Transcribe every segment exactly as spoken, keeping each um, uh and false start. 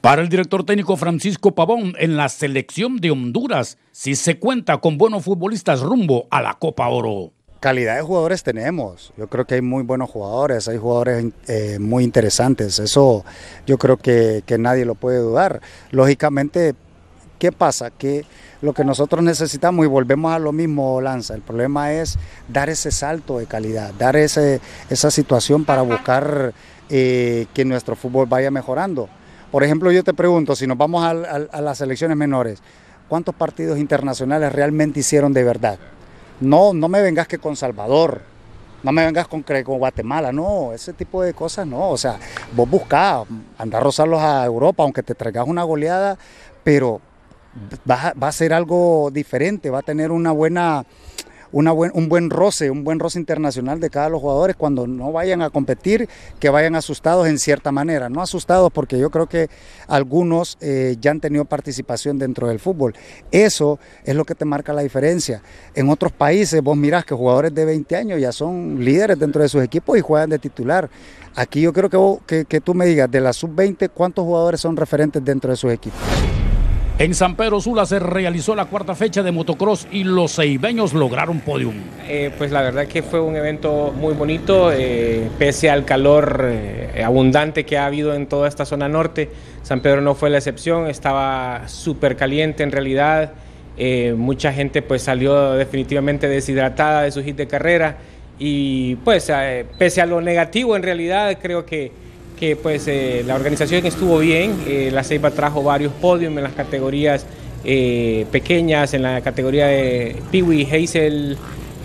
Para el director técnico Francisco Pavón, en la selección de Honduras sí se cuenta con buenos futbolistas rumbo a la Copa Oro. Calidad de jugadores tenemos, yo creo que hay muy buenos jugadores, hay jugadores eh, muy interesantes, eso yo creo que, que nadie lo puede dudar. Lógicamente, ¿qué pasa? Que lo que nosotros necesitamos, y volvemos a lo mismo, Lanza, el problema es dar ese salto de calidad, dar ese, esa situación para buscar eh, que nuestro fútbol vaya mejorando. Por ejemplo, yo te pregunto, si nos vamos a, a, a las selecciones menores, ¿cuántos partidos internacionales realmente hicieron de verdad? No, no me vengas que con Salvador, no me vengas con, con Guatemala, no, ese tipo de cosas no, o sea, vos buscás, andar a rozarlos a Europa, aunque te traigas una goleada, pero va, va a ser algo diferente, va a tener una buena, una buen, un buen roce, un buen roce internacional de cada los jugadores cuando no vayan a competir, que vayan asustados en cierta manera, no asustados porque yo creo que algunos eh, ya han tenido participación dentro del fútbol. Eso es lo que te marca la diferencia. En otros países vos mirás que jugadores de veinte años ya son líderes dentro de sus equipos y juegan de titular. Aquí yo creo que, vos, que, que tú me digas, de la sub veinte, ¿cuántos jugadores son referentes dentro de sus equipos? En San Pedro Sula se realizó la cuarta fecha de motocross y los ceibeños lograron podium. Eh, pues la verdad que fue un evento muy bonito, eh, pese al calor eh, abundante que ha habido en toda esta zona norte. San Pedro no fue la excepción, estaba súper caliente en realidad. Eh, mucha gente pues salió definitivamente deshidratada de su hit de carrera y pues eh, pese a lo negativo en realidad creo que que pues eh, la organización estuvo bien, eh, la Ceiba trajo varios podios en las categorías eh, pequeñas, en la categoría de Peewee Hazel,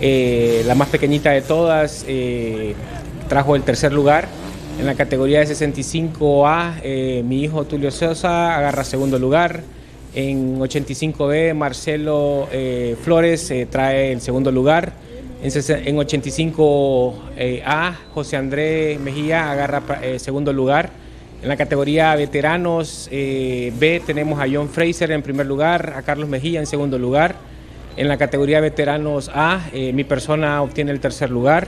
eh, la más pequeñita de todas, eh, trajo el tercer lugar. En la categoría de sesenta y cinco A, eh, mi hijo Tulio Sosa agarra segundo lugar. En ochenta y cinco B, Marcelo eh, Flores eh, trae el segundo lugar. En ochenta y cinco A, José Andrés Mejía agarra eh, segundo lugar. En la categoría veteranos eh, B tenemos a John Fraser en primer lugar, a Carlos Mejía en segundo lugar. En la categoría veteranos A, eh, mi persona obtiene el tercer lugar.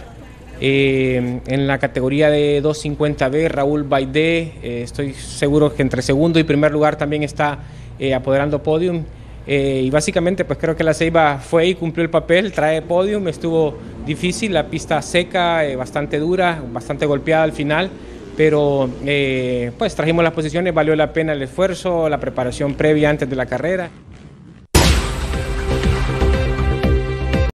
Eh, en la categoría de doscientos cincuenta B, Raúl Baidé, eh, estoy seguro que entre segundo y primer lugar también está eh, apoderando podium. Eh, y básicamente pues creo que la Ceiba fue y cumplió el papel, trae podium, estuvo difícil, la pista seca, eh, bastante dura, bastante golpeada al final, pero eh, pues trajimos las posiciones, valió la pena el esfuerzo, la preparación previa antes de la carrera.